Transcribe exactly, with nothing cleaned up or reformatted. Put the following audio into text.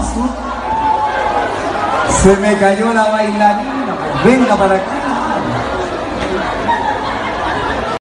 Se me cayó la bailarina, pues venga para acá.